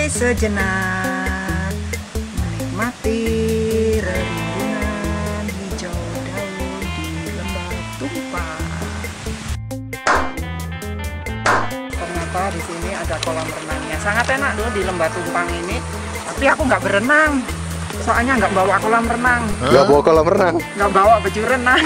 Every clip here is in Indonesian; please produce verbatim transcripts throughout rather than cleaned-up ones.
Santai sejenak, menikmati rerumpunan hijau daun di lembah tumpang. Ternyata di sini ada kolam renangnya. Sangat enak loh di lembah tumpang ini. Tapi aku nggak berenang, soalnya nggak bawa kolam renang. Nggak bawa kolam renang? Nggak bawa baju renang.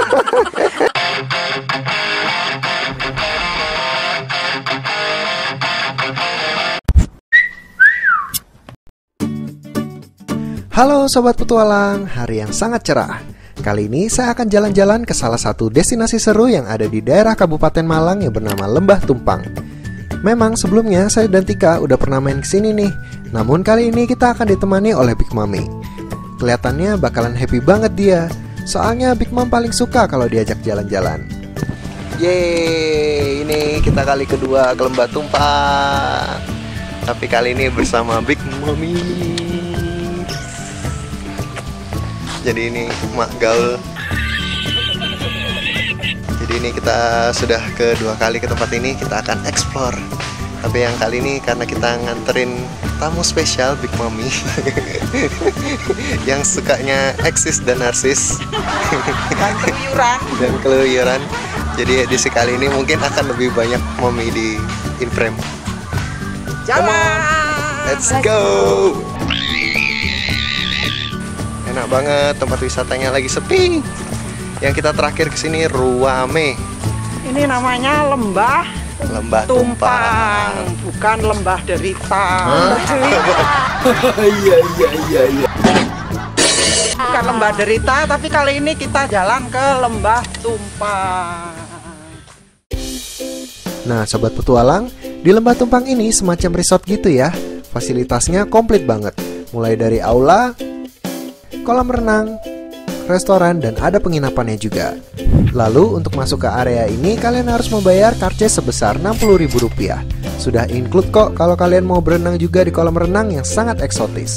Halo Sobat Petualang, hari yang sangat cerah. Kali ini saya akan jalan-jalan ke salah satu destinasi seru yang ada di daerah Kabupaten Malang yang bernama Lembah Tumpang. Memang sebelumnya saya dan Tika udah pernah main kesini nih. Namun kali ini kita akan ditemani oleh Big Mami. Kelihatannya bakalan happy banget dia. Soalnya Big Mom paling suka kalau diajak jalan-jalan. Yeay, ini kita kali kedua ke Lembah Tumpang. Tapi kali ini bersama Big Mami. Jadi ini mak gaul. Jadi ini kita sudah kedua kali ke tempat ini. Kita akan explore. Tapi yang kali ini karena kita nganterin tamu spesial Big Mami yang sukanya eksis dan narsis Dan keluyuran. dan keluyuran. Jadi edisi kali ini mungkin akan lebih banyak Mami di in frame. Jalan. Let's go. Enak banget, tempat wisatanya lagi sepi. Yang kita terakhir kesini Ruame. Ini namanya lembah Lembah tumpang, Tumpang. bukan lembah derita. Iya iya iya iya. Bukan lembah derita, tapi kali ini kita jalan ke lembah tumpang. Nah, Sobat Petualang, di Lembah Tumpang ini semacam resort gitu ya. Fasilitasnya komplit banget. Mulai dari aula, kolam renang, restoran, dan ada penginapannya juga. Lalu untuk masuk ke area ini kalian harus membayar karcis sebesar enam puluh ribu rupiah. Sudah include kok kalau kalian mau berenang juga di kolam renang yang sangat eksotis.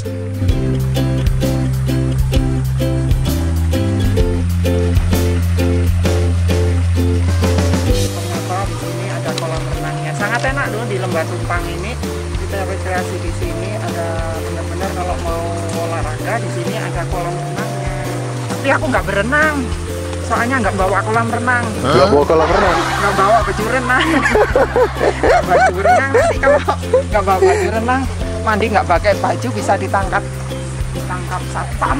Ternyata di sini ada kolam renangnya. Sangat enak loh di Lembah Tumpang ini. Kita rekreasi di sini, ada benar-benar kalau mau olahraga di sini ada kolam renangnya. Tapi aku nggak berenang, soalnya nggak bawa kolam renang. Nggak bawa kolam renang? Nggak bawa baju renang. Nggak baju renang, nanti kalau nggak bawa baju renang, mandi nggak pakai baju bisa ditangkap ditangkap satpam.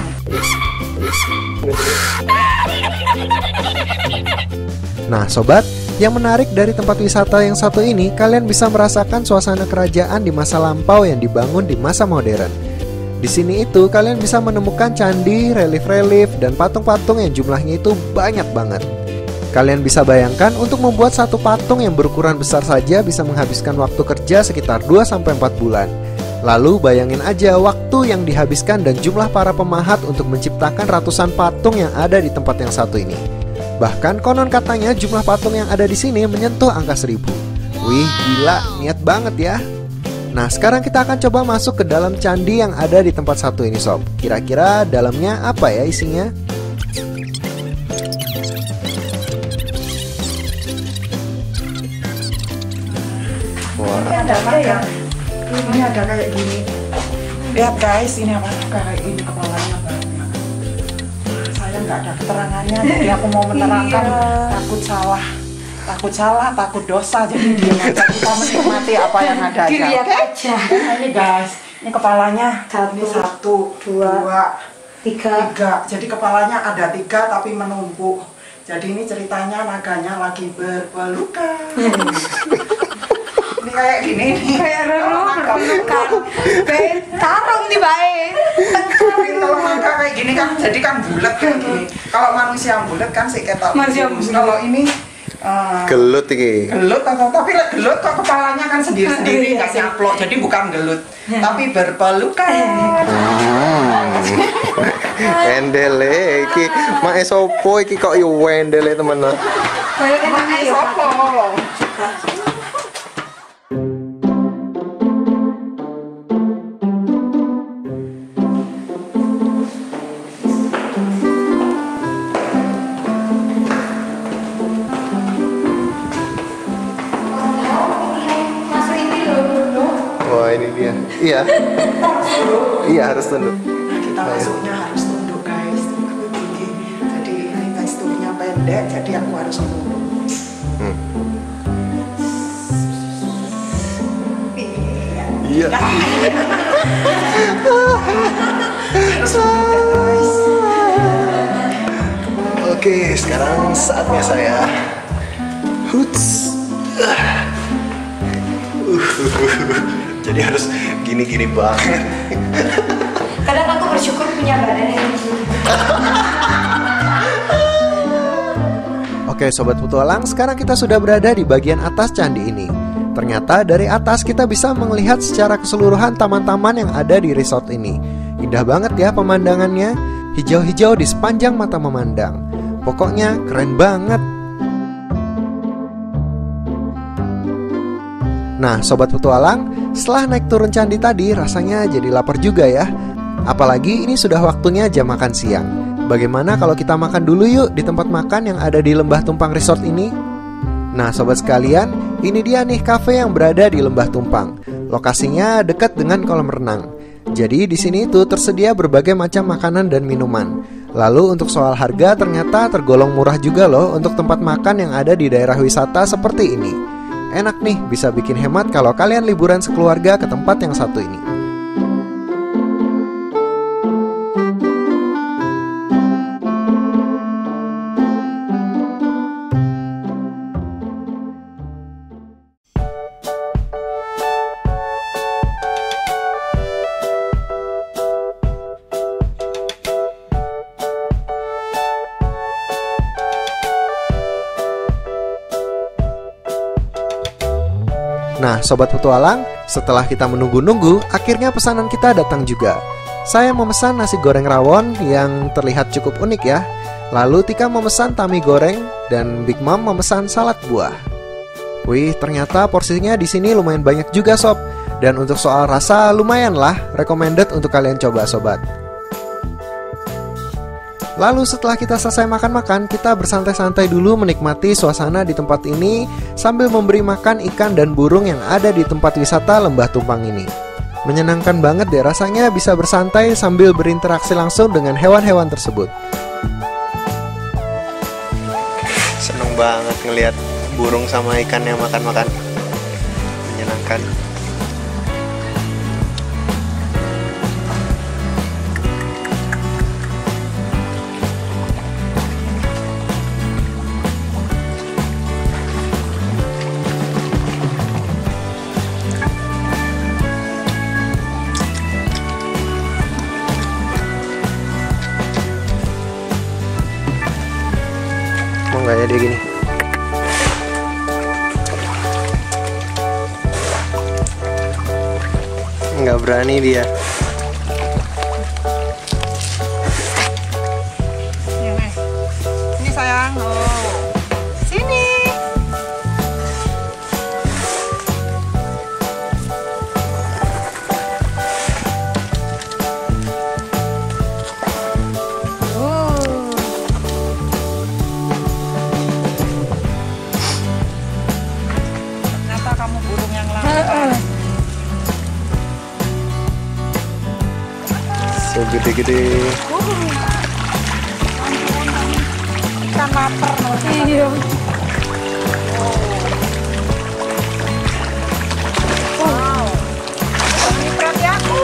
Nah sobat, yang menarik dari tempat wisata yang satu ini, kalian bisa merasakan suasana kerajaan di masa lampau yang dibangun di masa modern. Di sini itu kalian bisa menemukan candi, relief-relief, dan patung-patung yang jumlahnya itu banyak banget. Kalian bisa bayangkan untuk membuat satu patung yang berukuran besar saja bisa menghabiskan waktu kerja sekitar dua sampai empat bulan. Lalu bayangin aja waktu yang dihabiskan dan jumlah para pemahat untuk menciptakan ratusan patung yang ada di tempat yang satu ini. Bahkan konon katanya jumlah patung yang ada di sini menyentuh angka seribu. Wih gila, niat banget ya. Nah sekarang kita akan coba masuk ke dalam candi yang ada di tempat satu ini sob. Kira-kira dalamnya apa ya isinya? Wah. Ini ada apa ya? Ini ada kayak gini. Lihat guys, ini apa? Kayak gini kepalanya banyak. Saya nggak ada keterangannya, jadi aku mau menerangkan. Takut salah, takut salah, takut dosa. Jadi diam aja, kita menikmati apa yang ada aja. Dilihat Oke? aja. Nah, ini guys, ini kepalanya. Satu, ini satu, dua, dua, tiga. tiga. Jadi kepalanya ada tiga tapi menumpuk. Jadi ini ceritanya naganya lagi berpelukan. Ini kayak gini nih. Kayak Roro berpelukan. Kayak tarung nih baik. Kalau naga kayak gini kan jadi kan bulat kayak gini. Kalau manusia bulat kan sih ketok. Manusia lurus. bulat. Kalau ini uh, Gelut iki. gelut atau tapi lek gelut kok kepalanya kan sendiri-sendiri nggak nyaplok. Jadi bukan gelut, tapi berpelukan. Wendele iki, mae sopo iki kok yo wendele temen. Kayak enak Makanya ya. sopo? Masuk ini loh. Wah ini dia. Iya. Iya harus tunduk. Nah, kita Ayo. masuknya harus tunduk guys. Aku tinggi, jadi ini teksturnya pendek, jadi aku harus tunduk. Hmm. Iya. Harus tunduk guys. Oke, sekarang saatnya saya huts. Jadi harus gini-gini banget. Kadang aku bersyukur punya badan yang Oke sobat petualang, sekarang kita sudah berada di bagian atas candi ini. Ternyata dari atas kita bisa melihat secara keseluruhan taman-taman yang ada di resort ini. Indah banget ya pemandangannya, hijau-hijau di sepanjang mata memandang. Pokoknya keren banget. Nah sobat petualang, setelah naik turun candi tadi rasanya jadi lapar juga ya. Apalagi ini sudah waktunya jam makan siang. Bagaimana kalau kita makan dulu yuk di tempat makan yang ada di Lembah Tumpang Resort ini? Nah sobat sekalian, ini dia nih kafe yang berada di Lembah Tumpang. Lokasinya dekat dengan kolam renang. Jadi di sini itu tersedia berbagai macam makanan dan minuman. Lalu untuk soal harga ternyata tergolong murah juga loh untuk tempat makan yang ada di daerah wisata seperti ini. Enak nih, bisa bikin hemat kalau kalian liburan sekeluarga ke tempat yang satu ini. Nah sobat petualang, setelah kita menunggu-nunggu, akhirnya pesanan kita datang juga. Saya memesan nasi goreng rawon yang terlihat cukup unik ya. Lalu Tika memesan tami goreng dan Big Mom memesan salad buah. Wih, ternyata porsinya di sini lumayan banyak juga sob. Dan untuk soal rasa lumayan lah, recommended untuk kalian coba sobat. Lalu setelah kita selesai makan-makan, kita bersantai-santai dulu menikmati suasana di tempat ini sambil memberi makan ikan dan burung yang ada di tempat wisata Lembah Tumpang ini. Menyenangkan banget deh rasanya bisa bersantai sambil berinteraksi langsung dengan hewan-hewan tersebut. Seneng banget ngelihat burung sama ikan yang makan-makan. Menyenangkan. Enggak ya dia gini. Enggak berani dia. Ini sayang, oh. Sini. Kamu burung yang lama. So gede-gede. Ikan lapar loh. Iya. Wow. Ini berarti aku.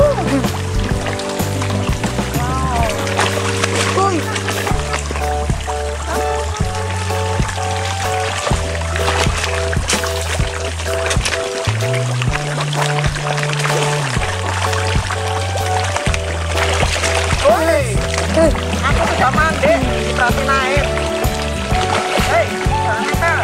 Wow. Uy. Aku sudah mandi, berarti naik. Hei, jangan nempel.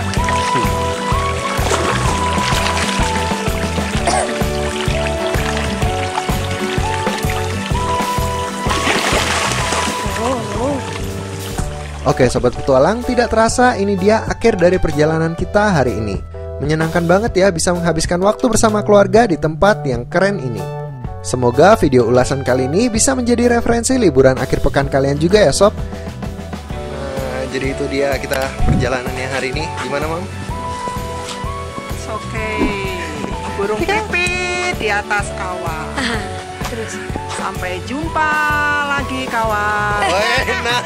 Oke sobat petualang, tidak terasa ini dia akhir dari perjalanan kita hari ini. Menyenangkan banget ya bisa menghabiskan waktu bersama keluarga di tempat yang keren ini. Semoga video ulasan kali ini bisa menjadi referensi liburan akhir pekan kalian juga ya sob. Nah, jadi itu dia kita perjalanannya hari ini. Gimana Mam? Oke, burung pipit ya. di atas kawah. Terus. Sampai jumpa lagi kawan. Enak.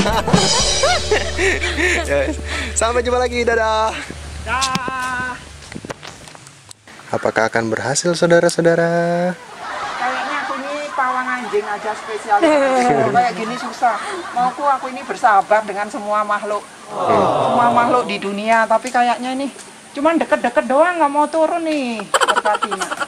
Yes. Sampai jumpa lagi, dadah. Dah. Apakah akan berhasil, saudara-saudara? Kayaknya aku ini pawang anjing aja spesial. Kayak gini susah. Mauku aku ini bersahabat dengan semua makhluk. Semua makhluk di dunia. Tapi kayaknya ini cuman deket-deket doang, nggak mau turun nih. Merpatinya.